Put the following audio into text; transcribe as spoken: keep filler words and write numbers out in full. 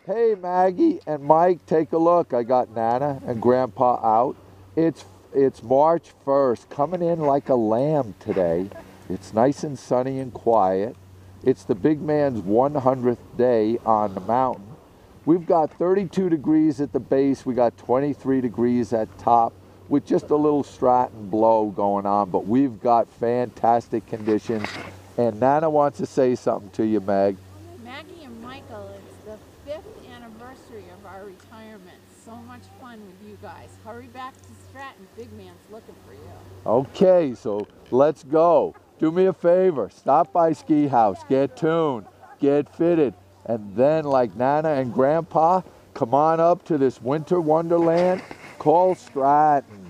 Hey, Maggie and Mike, take a look. I got Nana and Grandpa out. It's it's March first, coming in like a lamb today. It's nice and sunny and quiet. It's the big man's one hundredth day on the mountain. We've got thirty-two degrees at the base. We got twenty-three degrees at top with just a little Stratton blow going on, but we've got fantastic conditions. And Nana wants to say something to you, Meg. Maggie and Michael, it's the fifth anniversary of our retirement. So much fun with you guys. Hurry back to Stratton. Big man's looking for you. Okay, so let's go. Do me a favor. Stop by Ski House. Get tuned. Get fitted. And then, like Nana and Grandpa, come on up to this winter wonderland called Stratton.